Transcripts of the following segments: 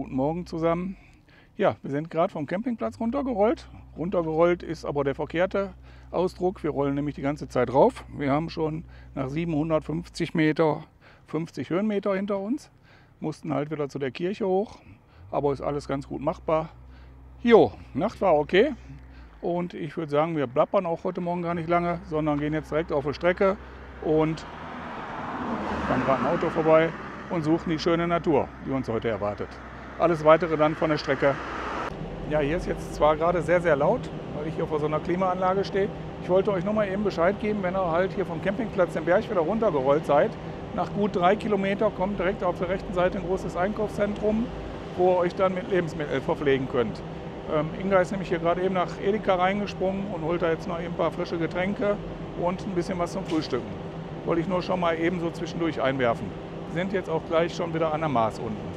Guten Morgen zusammen. Ja, wir sind gerade vom Campingplatz runtergerollt. Runtergerollt ist aber der verkehrte Ausdruck. Wir rollen nämlich die ganze Zeit rauf. Wir haben schon nach 750 Meter 50 Höhenmeter hinter uns. Mussten halt wieder zu der Kirche hoch, aber ist alles ganz gut machbar. Jo, Nacht war okay und ich würde sagen, wir plappern auch heute Morgen gar nicht lange, sondern gehen jetzt direkt auf die Strecke und dann gerade ein Auto vorbei und suchen die schöne Natur, die uns heute erwartet. Alles Weitere dann von der Strecke. Ja, hier ist jetzt zwar gerade sehr, sehr laut, weil ich hier vor so einer Klimaanlage stehe. Ich wollte euch noch mal eben Bescheid geben, wenn ihr halt hier vom Campingplatz den Berg wieder runtergerollt seid. Nach gut 3 Kilometern kommt direkt auf der rechten Seite ein großes Einkaufszentrum, wo ihr euch dann mit Lebensmitteln verpflegen könnt. Inga ist nämlich hier gerade eben nach Edeka reingesprungen und holt da jetzt noch eben ein paar frische Getränke und ein bisschen was zum Frühstücken. Wollte ich nur schon mal eben so zwischendurch einwerfen. Wir sind jetzt auch gleich schon wieder an der Maas unten.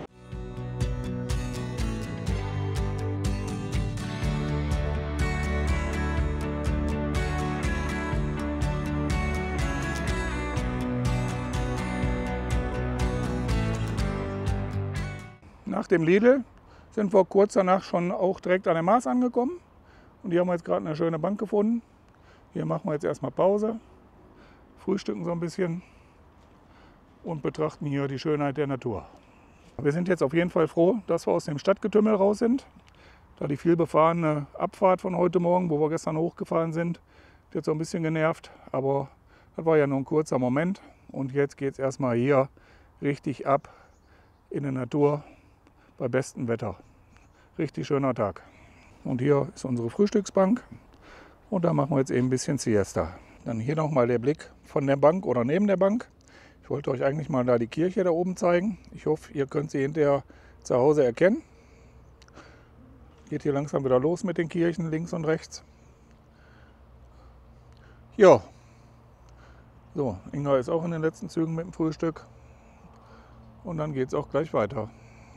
Nach dem Lidl sind wir kurz danach schon auch direkt an der Maas angekommen. Und hier haben wir jetzt gerade eine schöne Bank gefunden. Hier machen wir jetzt erstmal Pause, frühstücken so ein bisschen und betrachten hier die Schönheit der Natur. Wir sind jetzt auf jeden Fall froh, dass wir aus dem Stadtgetümmel raus sind. Da die vielbefahrene Abfahrt von heute Morgen, wo wir gestern hochgefahren sind, hat jetzt so ein bisschen genervt. Aber das war ja nur ein kurzer Moment. Und jetzt geht es erstmal hier richtig ab in der Natur bei bestem Wetter. Richtig schöner Tag. Und hier ist unsere Frühstücksbank. Und da machen wir jetzt eben ein bisschen Siesta. Dann hier nochmal der Blick von der Bank oder neben der Bank. Ich wollte euch eigentlich mal da die Kirche da oben zeigen. Ich hoffe, ihr könnt sie hinterher zu Hause erkennen. Geht hier langsam wieder los mit den Kirchen links und rechts. Ja, so, Inga ist auch in den letzten Zügen mit dem Frühstück. Und dann geht es auch gleich weiter.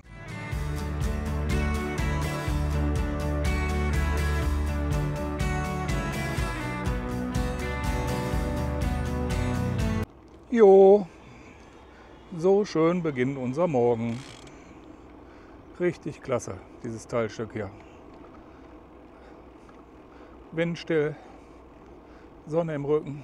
Jo, so schön beginnt unser Morgen. Richtig klasse, dieses Teilstück hier. Windstill, Sonne im Rücken.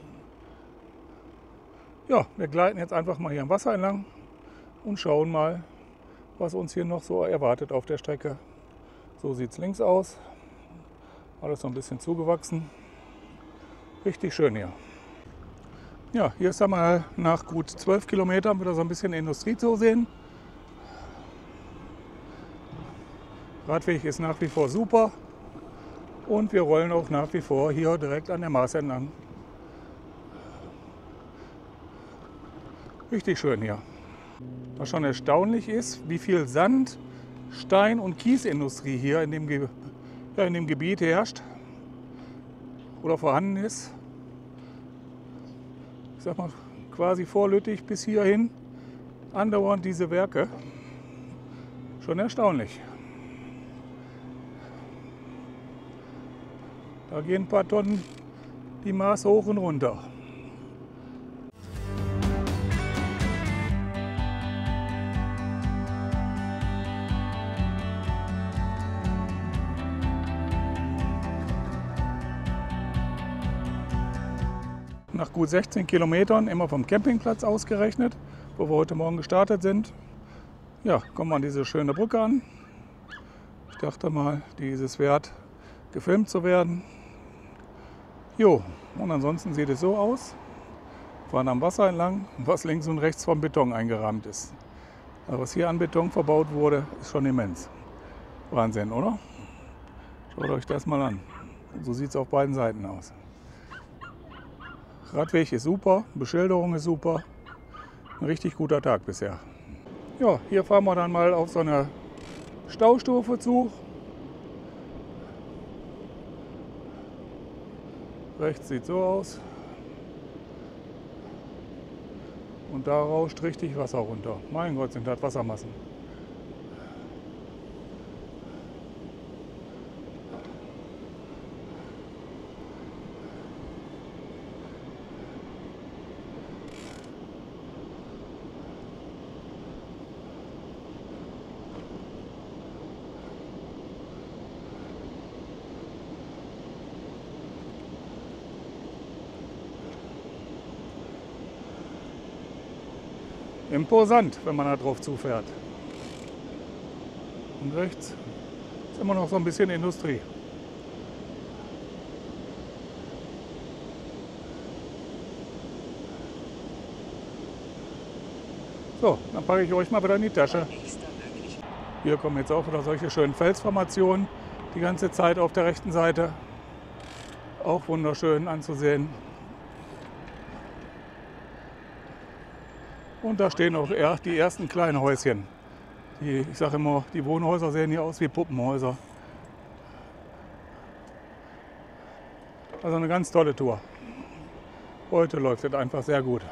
Ja, wir gleiten jetzt einfach mal hier am Wasser entlang und schauen mal, was uns hier noch so erwartet auf der Strecke. So sieht es links aus. Alles so ein bisschen zugewachsen. Richtig schön hier. Ja, hier ist einmal nach gut 12 Kilometern wieder so ein bisschen Industrie zu sehen. Radweg ist nach wie vor super und wir rollen auch nach wie vor hier direkt an der Maas entlang. Richtig schön hier. Was schon erstaunlich ist, wie viel Sand, Stein und Kiesindustrie hier in dem Gebiet herrscht oder vorhanden ist. Ich sag mal, quasi vor Lüttich bis hierhin andauernd diese Werke. Schon erstaunlich. Da gehen ein paar Tonnen die Maas hoch und runter. Nach gut 16 Kilometern, immer vom Campingplatz ausgerechnet, wo wir heute Morgen gestartet sind, ja, kommen wir an diese schöne Brücke an. Ich dachte mal, die ist es wert, gefilmt zu werden. Jo, und ansonsten sieht es so aus. Wir fahren am Wasser entlang, was links und rechts vom Beton eingerahmt ist. Aber was hier an Beton verbaut wurde, ist schon immens. Wahnsinn, oder? Schaut euch das mal an. So sieht es auf beiden Seiten aus. Radweg ist super, Beschilderung ist super. Ein richtig guter Tag bisher. Ja, hier fahren wir dann mal auf so eine Staustufe zu. Rechts sieht so aus. Und da rauscht richtig Wasser runter. Mein Gott, sind das Wassermassen. imposant, wenn man da drauf zufährt. Und rechts ist immer noch so ein bisschen Industrie. So, dann packe ich euch mal wieder in die Tasche. Hier kommen jetzt auch wieder solche schönen Felsformationen die ganze Zeit auf der rechten Seite. Auch wunderschön anzusehen. Und da stehen auch die ersten kleinen Häuschen. Ich sage immer, die Wohnhäuser sehen hier aus wie Puppenhäuser. Also eine ganz tolle Tour. Heute läuft es einfach sehr gut.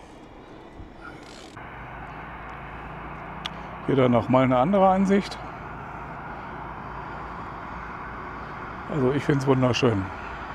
Hier dann noch mal eine andere Ansicht. Also ich finde es wunderschön.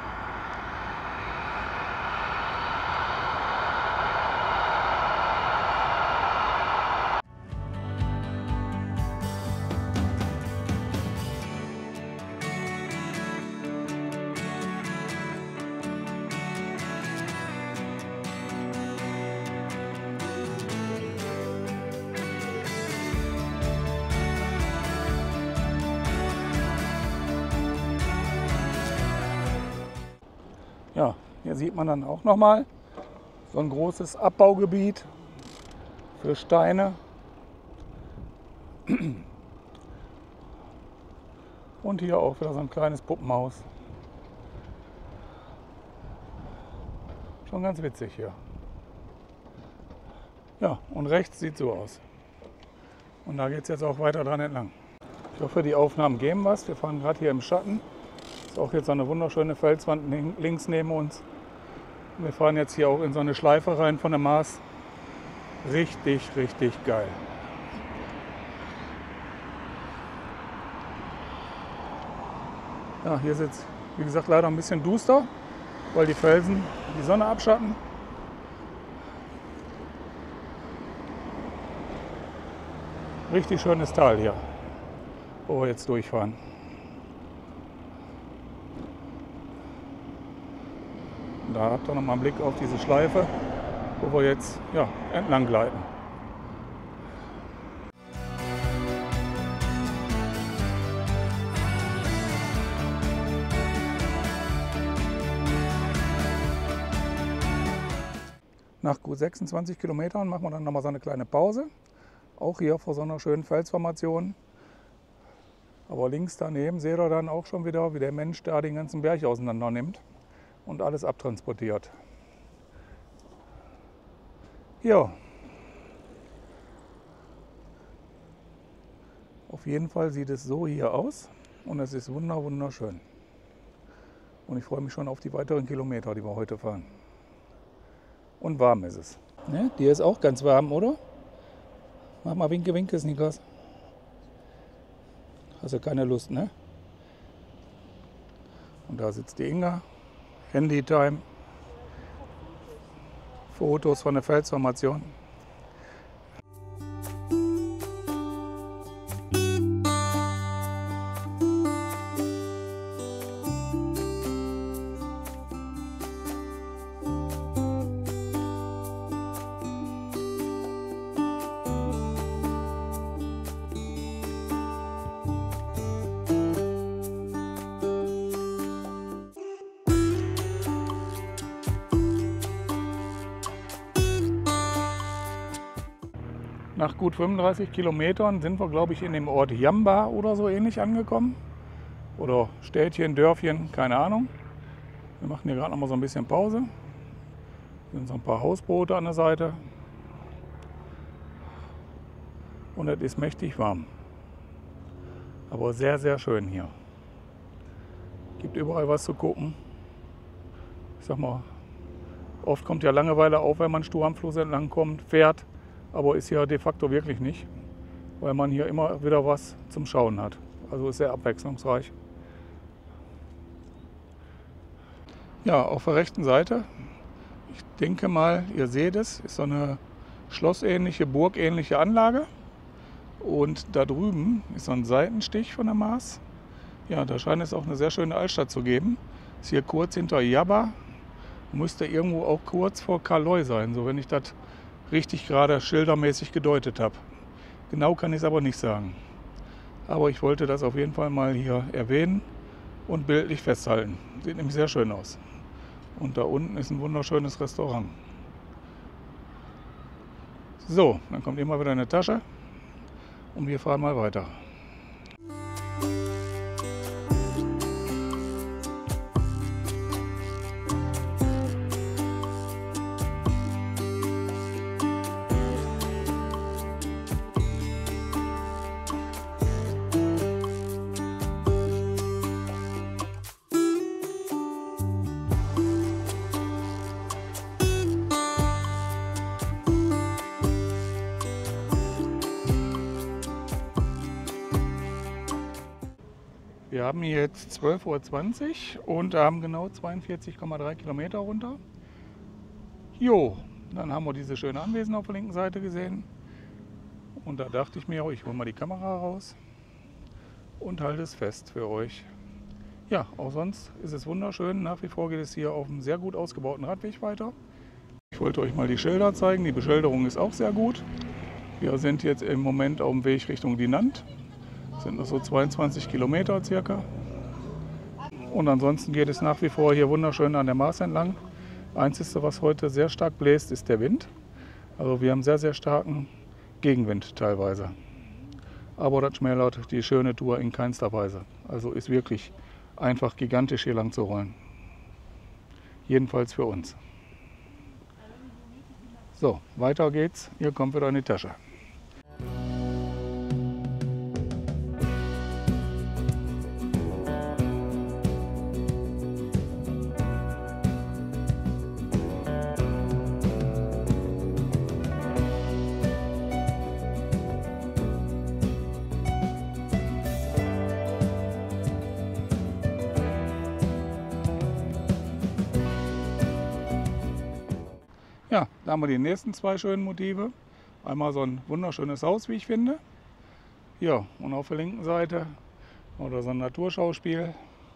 Ja, hier sieht man dann auch nochmal so ein großes Abbaugebiet für Steine. Und hier auch wieder so ein kleines Puppenhaus. Schon ganz witzig hier. Ja, und rechts sieht so aus. Und da geht es jetzt auch weiter dran entlang. Ich hoffe, die Aufnahmen geben was. Wir fahren gerade hier im Schatten. Ist auch jetzt eine wunderschöne Felswand links neben uns. Wir fahren jetzt hier auch in so eine Schleife rein von der Maas. Richtig, richtig geil. Ja, hier ist jetzt, wie gesagt, leider ein bisschen duster, weil die Felsen die Sonne abschatten. Richtig schönes Tal hier, wo wir jetzt durchfahren. Da habt ihr noch mal einen Blick auf diese Schleife, wo wir jetzt entlang gleiten. Nach gut 26 Kilometern machen wir dann noch mal so eine kleine Pause. Auch hier vor so einer schönen Felsformation. Aber links daneben seht ihr dann auch schon wieder, wie der Mensch da den ganzen Berg auseinander nimmt und alles abtransportiert. Ja. Auf jeden Fall sieht es so hier aus und es ist wunderschön. Und ich freue mich schon auf die weiteren Kilometer, die wir heute fahren. Und warm ist es. Ne? Dir ist auch ganz warm, oder? Mach mal Winke, Winke, Snickers. Hast du keine Lust, ne? Und da sitzt die Inga. Handy-Time. Fotos von der Felsformation. Nach gut 35 Kilometern sind wir, glaube ich, in dem Ort Jamba oder so ähnlich angekommen. Oder Städtchen, Dörfchen, keine Ahnung. Wir machen hier gerade noch mal so ein bisschen Pause. Hier sind so ein paar Hausboote an der Seite. Und es ist mächtig warm. Aber sehr, sehr schön hier. Gibt überall was zu gucken. Ich sag mal, oft kommt ja Langeweile auf, wenn man stur am Fluss entlang kommt, fährt. Aber ist ja de facto wirklich nicht, weil man hier immer wieder was zum Schauen hat. Also ist sehr abwechslungsreich. Ja, auf der rechten Seite, ich denke mal, ihr seht es, ist so eine schlossähnliche, burgähnliche Anlage. Und da drüben ist so ein Seitenstich von der Maas. Ja, da scheint es auch eine sehr schöne Altstadt zu geben. Ist hier kurz hinter Jabba, müsste irgendwo auch kurz vor Karloi sein, so wenn ich das richtig gerade schildermäßig gedeutet habe. Genau kann ich es aber nicht sagen. Aber ich wollte das auf jeden Fall mal hier erwähnen und bildlich festhalten. Sieht nämlich sehr schön aus. Und da unten ist ein wunderschönes Restaurant. So, dann kommt immer wieder eine Tasche und wir fahren mal weiter. Wir haben hier jetzt 12:20 Uhr und haben genau 42,3 Kilometer runter. Jo, dann haben wir diese schöne Anwesen auf der linken Seite gesehen. Und da dachte ich mir, ich hole mal die Kamera raus und halte es fest für euch. Ja, auch sonst ist es wunderschön. Nach wie vor geht es hier auf einem sehr gut ausgebauten Radweg weiter. Ich wollte euch mal die Schilder zeigen. Die Beschilderung ist auch sehr gut. Wir sind jetzt im Moment auf dem Weg Richtung Dinant. Das sind noch so 22 Kilometer circa. Und ansonsten geht es nach wie vor hier wunderschön an der Maas entlang. Einzige, was heute sehr stark bläst, ist der Wind. Also wir haben sehr, sehr starken Gegenwind teilweise. Aber das schmälert die schöne Tour in keinster Weise. Also ist wirklich einfach gigantisch hier lang zu rollen. Jedenfalls für uns. So, weiter geht's. Hier kommt wieder in die Tasche. Ja, da haben wir die nächsten zwei schönen Motive. Einmal so ein wunderschönes Haus, wie ich finde. Ja, und auf der linken Seite oder so ein Naturschauspiel.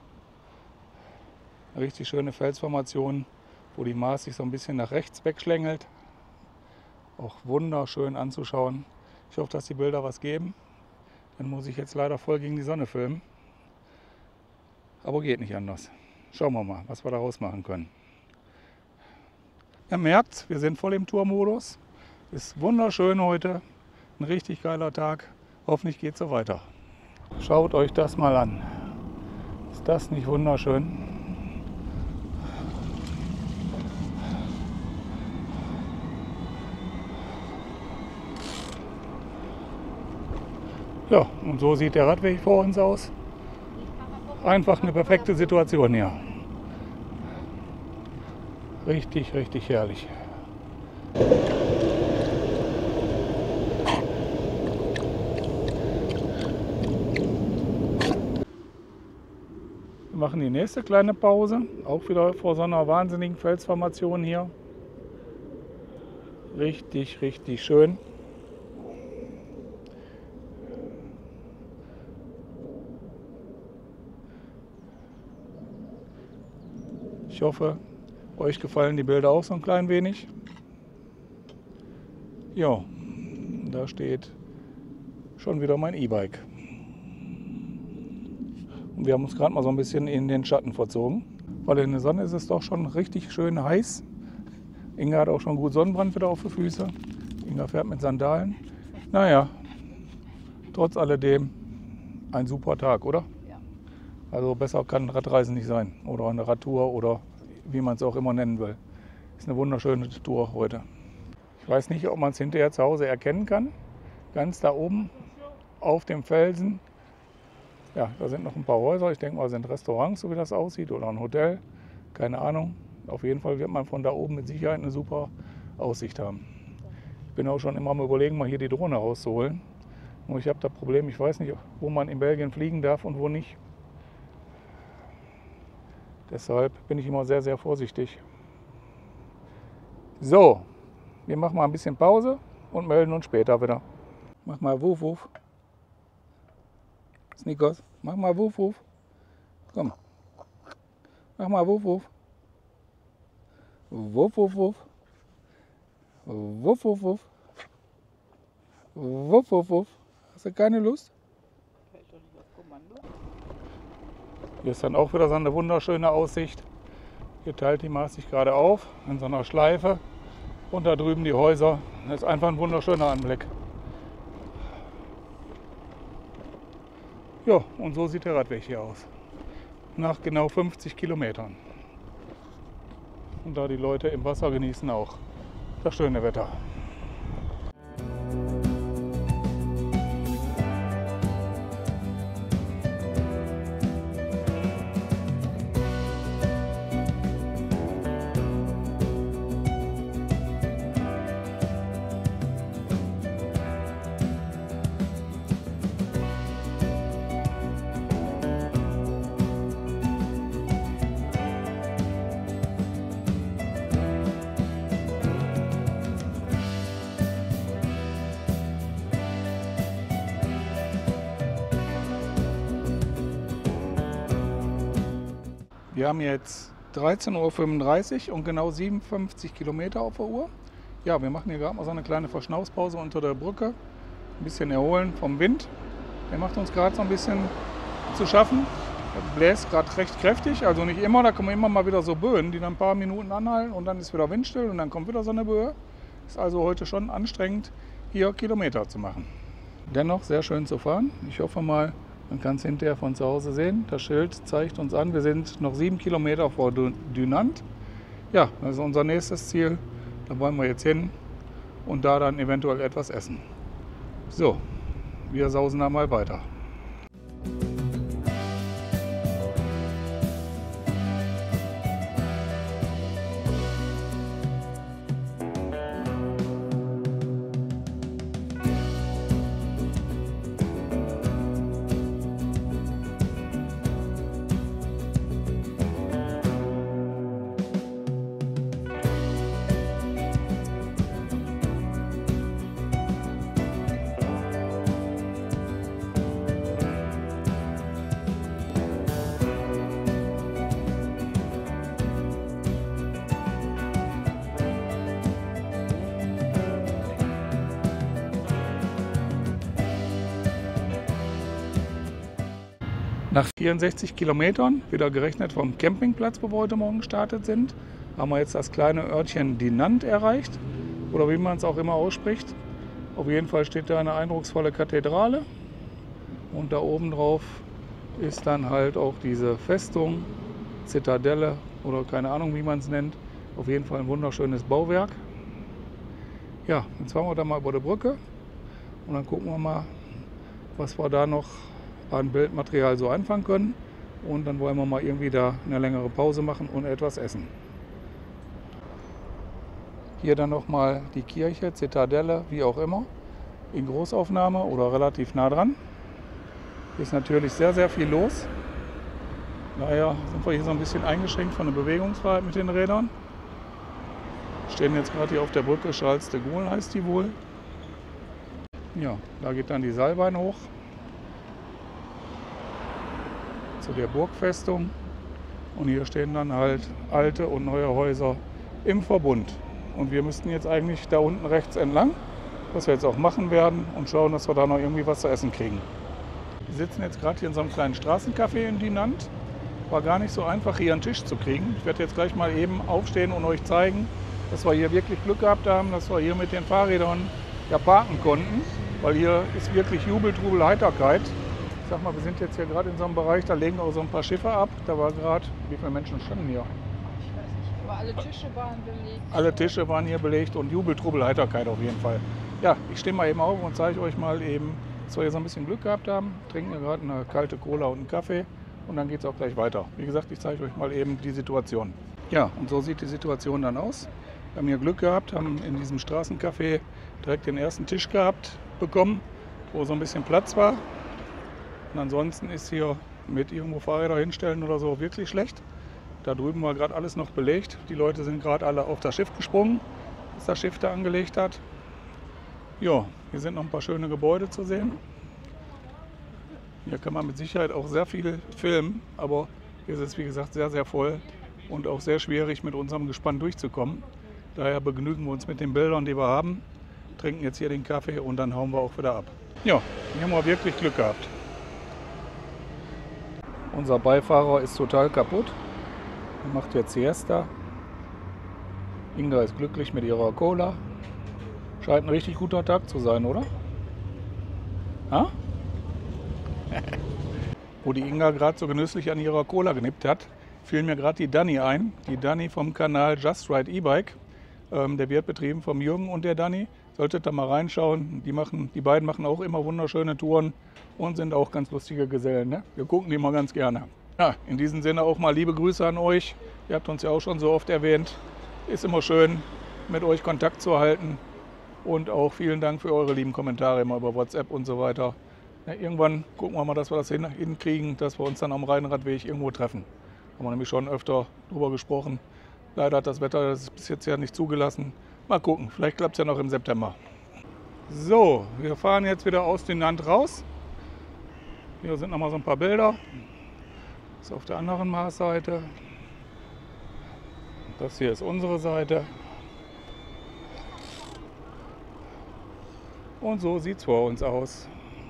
Eine richtig schöne Felsformation, wo die Maas sich so ein bisschen nach rechts wegschlängelt. Auch wunderschön anzuschauen. Ich hoffe, dass die Bilder was geben. Dann muss ich jetzt leider voll gegen die Sonne filmen. Aber geht nicht anders. Schauen wir mal, was wir daraus machen können. Ihr merkt, wir sind voll im Tourmodus. Ist wunderschön heute. Ein richtig geiler Tag. Hoffentlich geht es so weiter. Schaut euch das mal an. Ist das nicht wunderschön? Ja, und so sieht der Radweg vor uns aus. Einfach eine perfekte Situation hier. Richtig, richtig herrlich. Wir machen die nächste kleine Pause. Auch wieder vor so einer wahnsinnigen Felsformation hier. Richtig, richtig schön. Ich hoffe, euch gefallen die Bilder auch so ein klein wenig. Ja, da steht schon wieder mein E-Bike. Und wir haben uns gerade mal so ein bisschen in den Schatten verzogen, weil in der Sonne ist es doch schon richtig schön heiß. Inga hat auch schon gut Sonnenbrand wieder auf die Füße. Inga fährt mit Sandalen. Naja, trotz alledem ein super Tag, oder? Ja. Also besser kann Radreisen nicht sein. Oder eine Radtour oder wie man es auch immer nennen will. Ist eine wunderschöne Tour heute. Ich weiß nicht, ob man es hinterher zu Hause erkennen kann. Ganz da oben auf dem Felsen. Ja, da sind noch ein paar Häuser. Ich denke mal, sind Restaurants, so wie das aussieht, oder ein Hotel. Keine Ahnung. Auf jeden Fall wird man von da oben mit Sicherheit eine super Aussicht haben. Ich bin auch schon immer am Überlegen, mal hier die Drohne rauszuholen. Nur ich habe das Problem, ich weiß nicht, wo man in Belgien fliegen darf und wo nicht. Deshalb bin ich immer sehr, sehr vorsichtig. So, wir machen mal ein bisschen Pause und melden uns später wieder. Mach mal Wuf, Wuf. Snickers, mach mal Wuf, Wuf. Komm. Mach mal Wuf, Wuf. Wuf, Wuf, Wuf. Wuff, wuff, wuff. Wuff, wuff, wuff. Hast du keine Lust? Fällt doch nicht auf Kommando. Hier ist dann auch wieder so eine wunderschöne Aussicht. Hier teilt die Maas sich gerade auf in so einer Schleife. Und da drüben die Häuser. Das ist einfach ein wunderschöner Anblick. Ja, und so sieht der Radweg hier aus. Nach genau 50 Kilometern. Und da die Leute im Wasser genießen auch das schöne Wetter. Wir haben jetzt 13:35 Uhr und genau 57 Kilometer auf der Uhr. Ja, wir machen hier gerade mal so eine kleine Verschnaufspause unter der Brücke. Ein bisschen erholen vom Wind. Der macht uns gerade so ein bisschen zu schaffen. Er bläst gerade recht kräftig, also nicht immer. Da kommen immer mal wieder so Böen, die dann ein paar Minuten anhalten und dann ist wieder windstill und dann kommt wieder so eine Böe. Ist also heute schon anstrengend, hier Kilometer zu machen. Dennoch sehr schön zu fahren. Ich hoffe mal, man kann es hinterher von zu Hause sehen. Das Schild zeigt uns an, wir sind noch 7 Kilometer vor Dunant. Ja, das ist unser nächstes Ziel. Da wollen wir jetzt hin und da dann eventuell etwas essen. So, wir sausen da mal weiter. Nach 64 Kilometern, wieder gerechnet vom Campingplatz, wo wir heute Morgen gestartet sind, haben wir jetzt das kleine Örtchen Dinant erreicht, oder wie man es auch immer ausspricht. Auf jeden Fall steht da eine eindrucksvolle Kathedrale und da oben drauf ist dann halt auch diese Festung, Zitadelle oder keine Ahnung, wie man es nennt. Auf jeden Fall ein wunderschönes Bauwerk. Ja, jetzt fahren wir da mal über die Brücke und dann gucken wir mal, was wir da noch an Bildmaterial so anfangen können. Und dann wollen wir mal irgendwie da eine längere Pause machen und etwas essen. Hier dann nochmal die Kirche, Zitadelle, wie auch immer, in Großaufnahme oder relativ nah dran. Hier ist natürlich sehr, sehr viel los. Daher sind wir hier so ein bisschen eingeschränkt von der Bewegungsfreiheit mit den Rädern. Wir stehen jetzt gerade hier auf der Brücke, Charles de Gaulle heißt die wohl. Ja, da geht dann die Seilbahn hoch zu der Burgfestung. Und hier stehen dann halt alte und neue Häuser im Verbund. Und wir müssten jetzt eigentlich da unten rechts entlang, was wir jetzt auch machen werden, und schauen, dass wir da noch irgendwie was zu essen kriegen. Wir sitzen jetzt gerade hier in so einem kleinen Straßencafé in Dinant. War gar nicht so einfach, hier einen Tisch zu kriegen. Ich werde jetzt gleich mal eben aufstehen und euch zeigen, dass wir hier wirklich Glück gehabt haben, dass wir hier mit den Fahrrädern ja parken konnten. Weil hier ist wirklich Jubel, Trubel, Heiterkeit. Ich sag mal, wir sind jetzt hier gerade in so einem Bereich, da legen auch so ein paar Schiffe ab. Da war gerade, wie viele Menschen standen hier? Ich weiß nicht, aber alle Tische waren belegt. Alle Tische waren hier belegt und Jubel, Trubel, Heiterkeit auf jeden Fall. Ja, ich stehe mal eben auf und zeige euch mal eben, dass wir hier so ein bisschen Glück gehabt haben. Trinken hier gerade eine kalte Cola und einen Kaffee und dann geht es auch gleich weiter. Wie gesagt, ich zeige euch mal eben die Situation. Ja, und so sieht die Situation dann aus. Wir haben hier Glück gehabt, haben in diesem Straßencafé direkt den ersten Tisch bekommen, wo so ein bisschen Platz war. Und ansonsten ist hier mit irgendwo Fahrräder hinstellen oder so wirklich schlecht. Da drüben war gerade alles noch belegt. Die Leute sind gerade alle auf das Schiff gesprungen, das das Schiff da angelegt hat. Ja, hier sind noch ein paar schöne Gebäude zu sehen. Hier kann man mit Sicherheit auch sehr viel filmen, aber hier ist es wie gesagt sehr, sehr voll und auch sehr schwierig mit unserem Gespann durchzukommen. Daher begnügen wir uns mit den Bildern, die wir haben, trinken jetzt hier den Kaffee und dann hauen wir auch wieder ab. Ja, hier haben wir wirklich Glück gehabt. Unser Beifahrer ist total kaputt. Er macht jetzt Siesta. Inga ist glücklich mit ihrer Cola. Scheint ein richtig guter Tag zu sein, oder? Ha? Wo die Inga gerade so genüsslich an ihrer Cola genippt hat, fiel mir gerade die Dani ein. Die Dani vom Kanal Just Ride E-Bike. Der wird betrieben vom Jürgen und der Dani. Solltet da mal reinschauen. Die beiden machen auch immer wunderschöne Touren und sind auch ganz lustige Gesellen. Ne? Wir gucken die mal ganz gerne. Ja, in diesem Sinne auch mal liebe Grüße an euch. Ihr habt uns ja auch schon so oft erwähnt. Ist immer schön, mit euch Kontakt zu halten. Und auch vielen Dank für eure lieben Kommentare immer über WhatsApp und so weiter. Ja, irgendwann gucken wir mal, dass wir das hinkriegen, dass wir uns dann am Rheinradweg irgendwo treffen. Haben wir nämlich schon öfter drüber gesprochen. Leider hat das Wetter das bis jetzt ja nicht zugelassen. Mal gucken, vielleicht klappt es ja noch im September. So, wir fahren jetzt wieder aus dem Land raus. Hier sind nochmal so ein paar Bilder. Das ist auf der anderen Maßseite. Das hier ist unsere Seite. Und so sieht es vor uns aus.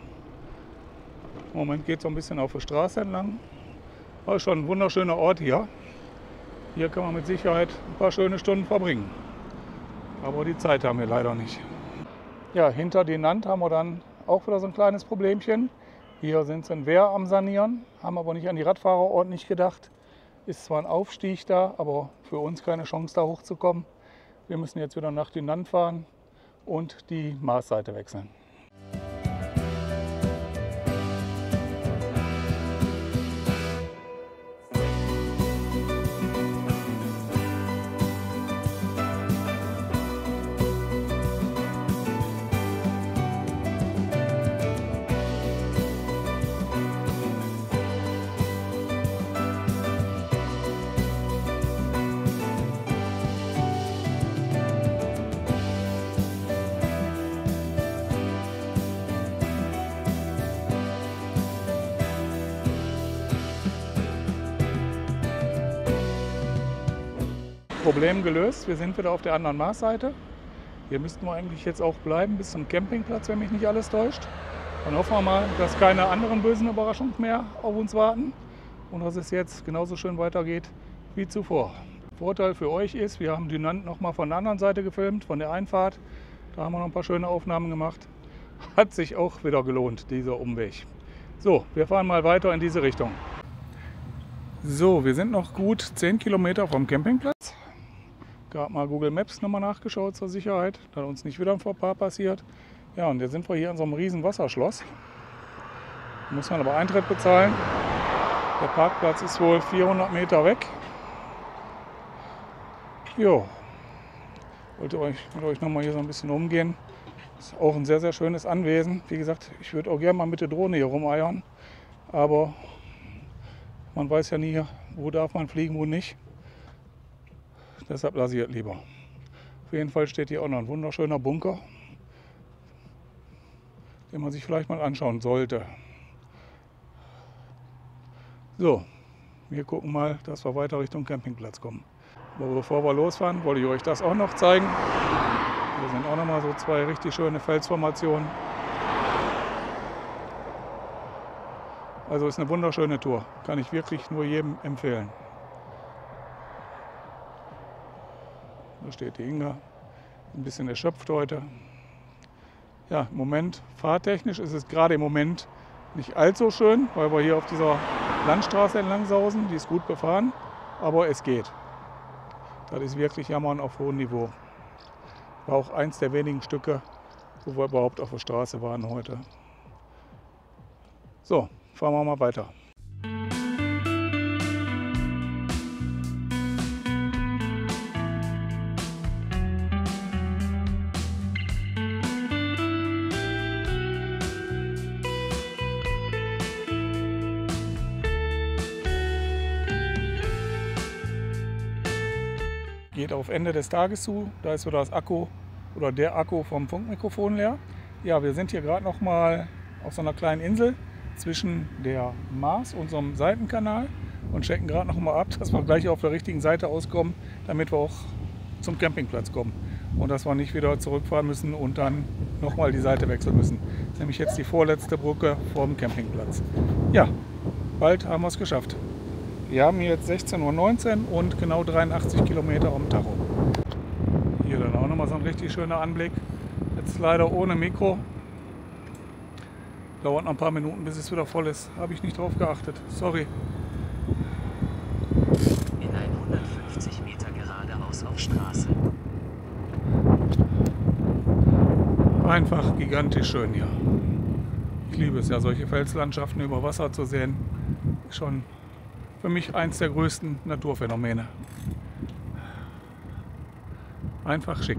Im Moment geht es so ein bisschen auf der Straße entlang. Aber schon ein wunderschöner Ort hier. Hier kann man mit Sicherheit ein paar schöne Stunden verbringen. Aber die Zeit haben wir leider nicht. Ja, hinter Dinant haben wir dann auch wieder so ein kleines Problemchen. Hier sind sie in Wehr am Sanieren, haben aber nicht an die Radfahrer ordentlich gedacht. Ist zwar ein Aufstieg da, aber für uns keine Chance da hochzukommen. Wir müssen jetzt wieder nach Dinant fahren und die Maßseite wechseln. Problem gelöst, wir sind wieder auf der anderen Maßseite. Hier müssten wir eigentlich jetzt auch bleiben bis zum Campingplatz, wenn mich nicht alles täuscht. Dann hoffen wir mal, dass keine anderen bösen Überraschungen mehr auf uns warten und dass es jetzt genauso schön weitergeht wie zuvor. Vorteil für euch ist, wir haben Dinant noch mal von der anderen Seite gefilmt, von der Einfahrt. Da haben wir noch ein paar schöne Aufnahmen gemacht. Hat sich auch wieder gelohnt, dieser Umweg. So, wir fahren mal weiter in diese Richtung. So, wir sind noch gut 10 Kilometer vom Campingplatz. Gerade mal Google Maps nochmal nachgeschaut zur Sicherheit, dass uns nicht wieder ein Fauxpas passiert. Ja, und jetzt sind wir hier in so einem riesen Wasserschloss. Da muss man aber Eintritt bezahlen. Der Parkplatz ist wohl 400 Meter weg. Jo, wollte mit euch nochmal hier so ein bisschen umgehen. Ist auch ein sehr, sehr schönes Anwesen. Wie gesagt, ich würde auch gerne mal mit der Drohne hier rumeiern. Aber man weiß ja nie, wo darf man fliegen, wo nicht. Deshalb lasse ich es lieber. Auf jeden Fall steht hier auch noch ein wunderschöner Bunker, den man sich vielleicht mal anschauen sollte. So, wir gucken mal, dass wir weiter Richtung Campingplatz kommen. Aber bevor wir losfahren, wollte ich euch das auch noch zeigen. Hier sind auch noch mal so zwei richtig schöne Felsformationen. Also ist eine wunderschöne Tour. Kann ich wirklich nur jedem empfehlen. Da steht die Inga, ein bisschen erschöpft heute. Ja, im Moment, fahrtechnisch ist es gerade im Moment nicht allzu schön, weil wir hier auf dieser Landstraße entlang sausen. Die ist gut befahren, aber es geht. Das ist wirklich Jammern auf hohem Niveau. War auch eins der wenigen Stücke, wo wir überhaupt auf der Straße waren heute. So, fahren wir mal weiter. Geht auf Ende des Tages zu, da ist wieder das Akku oder der Akku vom Funkmikrofon leer. Ja, wir sind hier gerade noch mal auf so einer kleinen Insel zwischen der Maas und unserem Seitenkanal und checken gerade noch mal ab, dass wir gleich auf der richtigen Seite auskommen, damit wir auch zum Campingplatz kommen. Und dass wir nicht wieder zurückfahren müssen und dann nochmal die Seite wechseln müssen. Das ist nämlich jetzt die vorletzte Brücke vor dem Campingplatz. Ja, bald haben wir es geschafft. Wir haben jetzt 16:19 Uhr und genau 83 Kilometer am Tacho. Hier dann auch nochmal so ein richtig schöner Anblick. Jetzt leider ohne Mikro. Dauert noch ein paar Minuten, bis es wieder voll ist. Habe ich nicht drauf geachtet. Sorry. In 150 Meter geradeaus auf Straße. Einfach gigantisch schön hier. Ich liebe es ja, solche Felslandschaften über Wasser zu sehen. Schon für mich eins der größten Naturphänomene. Einfach schick.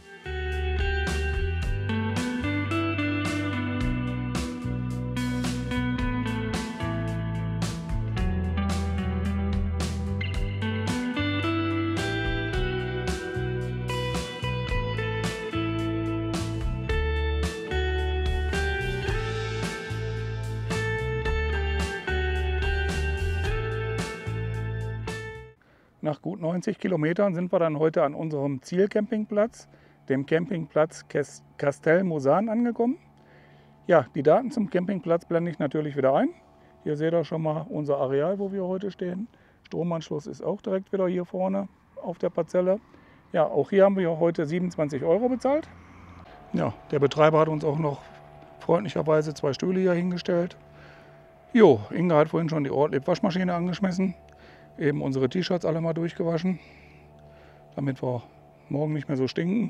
Nach gut 90 Kilometern sind wir dann heute an unserem Zielcampingplatz, dem Campingplatz Castel Mosan, angekommen. Ja, die Daten zum Campingplatz blende ich natürlich wieder ein. Hier seht ihr schon mal unser Areal, wo wir heute stehen. Stromanschluss ist auch direkt wieder hier vorne auf der Parzelle. Ja, auch hier haben wir heute 27 € bezahlt. Ja, der Betreiber hat uns auch noch freundlicherweise 2 Stühle hier hingestellt. Jo, Inga hat vorhin schon die Ortlieb-Waschmaschine angeschmissen. Eben unsere T-Shirts alle mal durchgewaschen, damit wir morgen nicht mehr so stinken.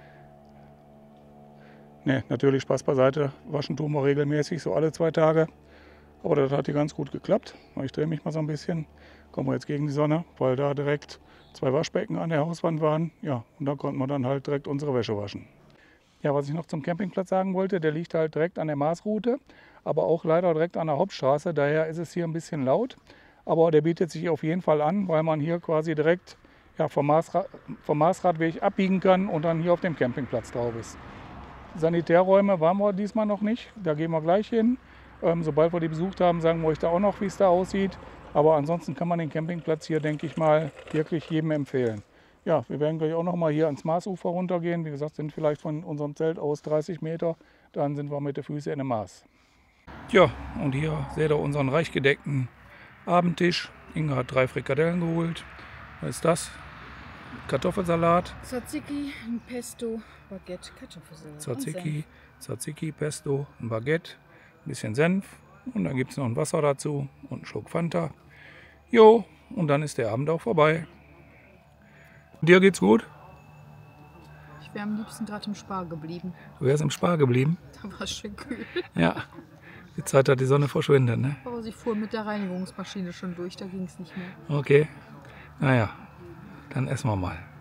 Ne, natürlich Spaß beiseite, waschen tun wir regelmäßig, so alle 2 Tage. Aber das hat hier ganz gut geklappt. Ich drehe mich mal so ein bisschen, kommen wir jetzt gegen die Sonne, weil da direkt 2 Waschbecken an der Hauswand waren. Ja, und da konnten wir dann halt direkt unsere Wäsche waschen. Ja, was ich noch zum Campingplatz sagen wollte, der liegt halt direkt an der Maßroute, aber auch leider direkt an der Hauptstraße, daher ist es hier ein bisschen laut. Aber der bietet sich auf jeden Fall an, weil man hier quasi direkt vom Maßradweg abbiegen kann und dann hier auf dem Campingplatz drauf ist. Sanitärräume waren wir diesmal noch nicht, da gehen wir gleich hin. Sobald wir die besucht haben, sagen wir euch da auch noch, wie es da aussieht. Aber ansonsten kann man den Campingplatz hier, denke ich mal, wirklich jedem empfehlen. Ja, wir werden gleich auch noch mal hier ans Maasufer runtergehen. Wie gesagt, sind vielleicht von unserem Zelt aus 30 Meter. Dann sind wir mit den Füßen in dem Maß. Ja, und hier seht ihr unseren reich gedeckten Abendtisch. Inga hat 3 Frikadellen geholt. Was ist das? Kartoffelsalat. Tzatziki, ein Pesto, Baguette, Kartoffelsalat. Tzatziki, Pesto, ein Baguette, ein bisschen Senf. Und dann gibt es noch ein Wasser dazu und einen Schluck Fanta. Jo, und dann ist der Abend auch vorbei. Dir geht's gut? Ich wäre am liebsten gerade im Spar geblieben. Du wärst im Spar geblieben? Da war es schön kühl. Ja. Die Zeit hat die Sonne verschwindet, ne? Aber sie fuhr mit der Reinigungsmaschine schon durch, da ging es nicht mehr. Okay. Naja, dann essen wir mal.